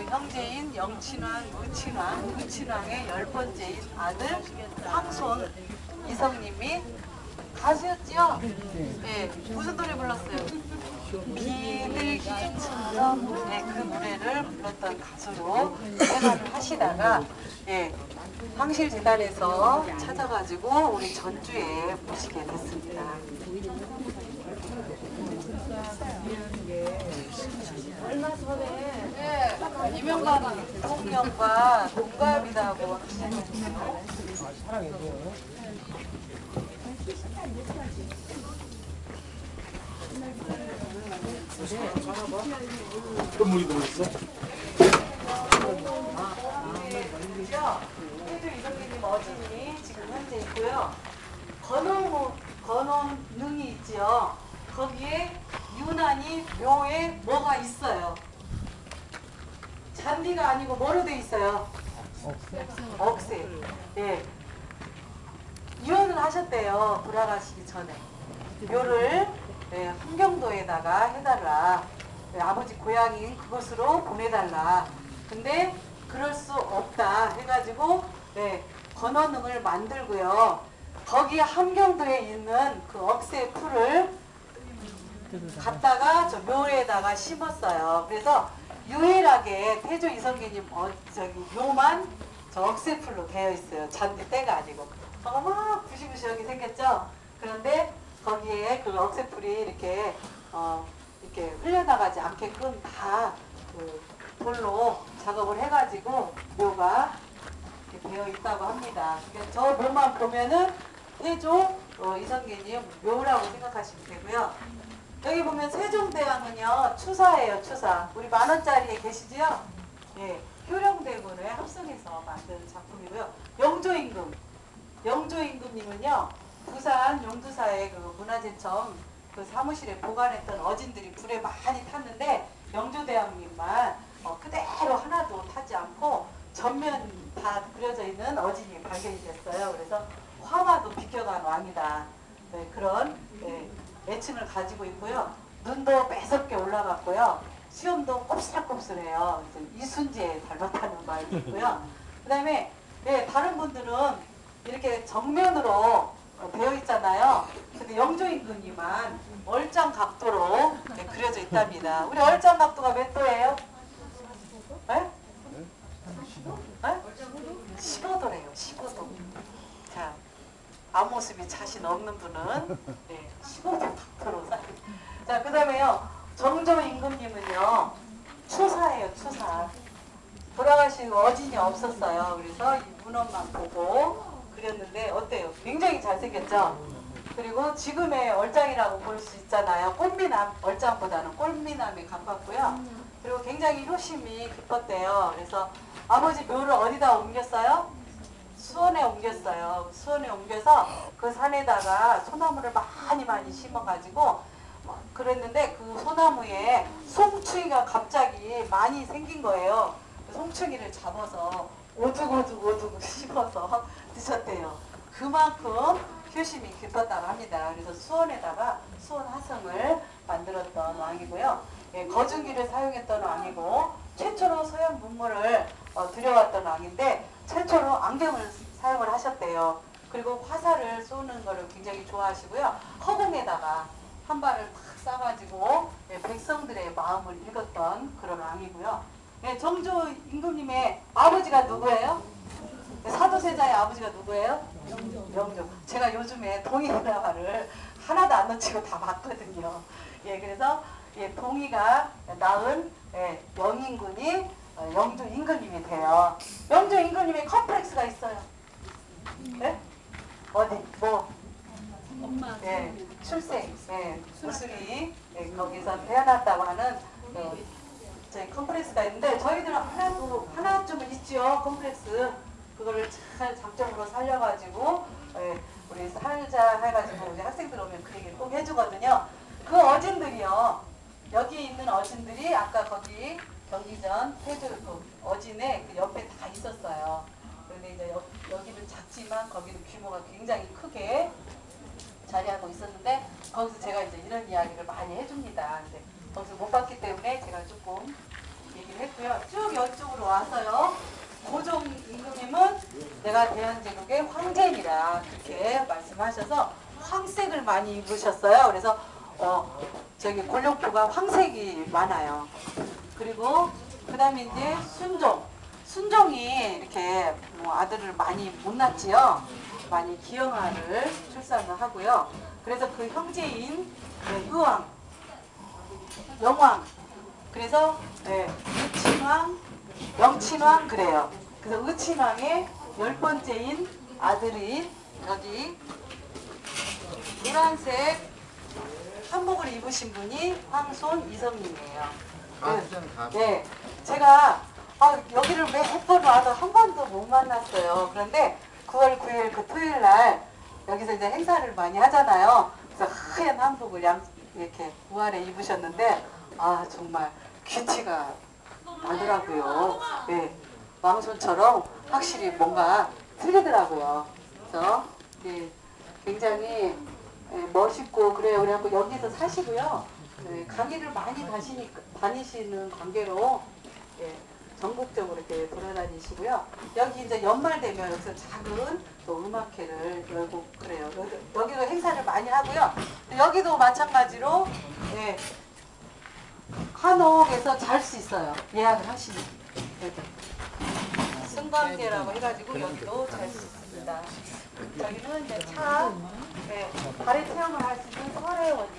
형제인 영친왕, 의친왕의 10번째인 아들 황손 이성님이 가수였지요? 네, 무슨 노래 불렀어요? 비둘기처럼. 네, 그 노래를 불렀던 가수로 생활을 하시다가 황실재단에서 찾아가지고 우리 전주에 모시게 됐습니다. 얼마 전에 이명박 대통령과 동갑이라고 하시는데요. 어떤 물이 들어있어? 해주 이성기님 어진이 지금 현재 있고요. 건원능이 있지요. 거기에 유난히 묘에 뭐가 있어요. 잔디가 아니고 뭐로 돼 있어요? 억새. 예. 유언을 하셨대요. 돌아가시기 전에. 묘를 함경도에다가 해달라. 아버지 고향인 그곳으로 보내달라. 근데 그럴 수 없다 해가지고 건원릉을 만들고요. 거기 함경도에 있는 그 억새 풀을 갖다가 저 묘에다가 심었어요. 그래서 유일하게 태조 이성계님 묘만 저 억새풀로 되어 있어요. 잔디 떼가 아니고. 막 부시부시하게 생겼죠. 그런데 거기에 그 억새풀이 이렇게 흘려나가지 않게끔 다 그 돌로 작업을 해가지고 묘가 이렇게 되어 있다고 합니다. 그러니까 저 묘만 보면은 태조 이성계님 묘라고 생각하시면 되고요. 여기 보면 세종대왕은요 추사예요. 추사. 우리 만원짜리에 계시지요? 예, 효령대군을 합성해서 만든 작품이고요. 영조임금. 영조임금님은요 부산 용두사의 그 문화재청 그 사무실에 보관했던 어진들이 불에 많이 탔는데 영조대왕님만 그대로 하나도 타지 않고 전면 다 그려져 있는 어진이 발견이 됐어요. 그래서 화마도 비켜간 왕이다. 네, 그런 애칭을 가지고 있고요. 눈도 매섭게 올라갔고요. 수염도 곱슬곱슬해요. 이순지에 닮았다는 말이 있고요. 그 다음에 다른 분들은 이렇게 정면으로 되어 있잖아요. 근데 영조임금님만 얼짱 각도로 그려져 있답니다. 우리 얼짱 각도가 몇 도예요? 네? 15도래요. 15도. 자, 앞모습이 자신 없는 분은 15도 각도로 자, 그 다음에요. 정조임금님은요. 추사예요. 추사. 돌아가신 어진이 없었어요. 그래서 이 문헌만 보고 그렸는데 어때요? 굉장히 잘생겼죠? 그리고 지금의 얼짱이라고 볼 수 있잖아요. 꽃미남, 얼짱보다는 꽃미남에 가깝고요. 그리고 굉장히 효심이 깊었대요. 그래서 아버지 묘를 어디다 옮겼어요? 수원에 옮겼어요. 수원에 옮겨서 그 산에다가 소나무를 많이 심어가지고 그랬는데 그 소나무에 송충이가 갑자기 많이 생긴 거예요. 송충이를 잡아서 오두고두 씹어서 드셨대요. 그만큼 효심이 깊었다고 합니다. 그래서 수원에다가 수원 화성을 만들었던 왕이고요. 거중기를 사용했던 왕이고 최초로 서양 문물을 들여왔던 왕인데 최초로 안경을 사용을 하셨대요. 그리고 화살을 쏘는 거를 굉장히 좋아하시고요. 허공에다가 한 발을 탁 쏴가지고 백성들의 마음을 읽었던 그런 왕이고요. 정조 임금님의 아버지가 누구예요? 사도세자의 아버지가 누구예요? 영조. 제가 요즘에 동의드라마를 하나도 안 놓치고 다 봤거든요. 그래서 동의가 낳은 영인군이 영조 임금님이 돼요. 영조 임금님의 컴플렉스가 있어요. 네? 어디? 뭐? 출생, 무술이 거기서 태어났다고 하는 저희 컴플렉스가 있는데 저희들은 하나쯤은 있죠. 컴플렉스. 그거를 잘 장점으로 살려가지고 우리 살자 해가지고 우리 학생들 오면 그 얘기를 꼭 해주거든요. 그 어진들이요. 여기 있는 어진들이 아까 거기 경기전 태조 그 어진에 그 옆에 다 있었어요. 그런데 이제 여기는 작지만 거기는 규모가 굉장히 크게 자리하고 있었는데 거기서 제가 이제 이런 이야기를 많이 해줍니다. 근데 거기서 못 봤기 때문에 제가 조금 얘기를 했고요. 쭉 이쪽 왔어요. 고종 임금님은 내가 대한제국의 황제니라 그렇게 말씀하셔서 황색을 많이 입으셨어요. 그래서 저기 권력부가 황색이 많아요. 그리고 그다음에 이제 순종이 이렇게 뭐 아들을 많이 못 낳지요. 많이 기영아를 출산을 하고요. 그래서 그 형제인 의왕, 영왕, 그래서 의친왕, 영친왕 그래요. 그래서 의친왕의 10번째인 아들이 여기 노란색 한복을 입으신 분이 황손 이성님이에요. 네, 제가 여기를 매번 와도 한 번도 못 만났어요. 그런데 9월 9일 그 토요일 날 여기서 이제 행사를 많이 하잖아요. 그래서 하얀 한복을 이렇게 우아래 입으셨는데 정말 귀티가 나더라고요. 네, 왕손처럼 확실히 뭔가 틀리더라고요. 그래서 굉장히 멋있고 그래요. 그래갖고 여기서 사시고요. 강의를 많이 다니시는 관계로 전국적으로 이렇게 돌아다니시고요. 여기 이제 연말 되면 여기서 작은 또 음악회를 열고 그래요. 여기도 행사를 많이 하고요. 여기도 마찬가지로 한옥에서 잘 수 있어요. 예약을 하시면. 승관계라고 해가지고 여기도 잘 수 있습니다. 저기는 이제 발에 체험을 할 수 있는 설혜원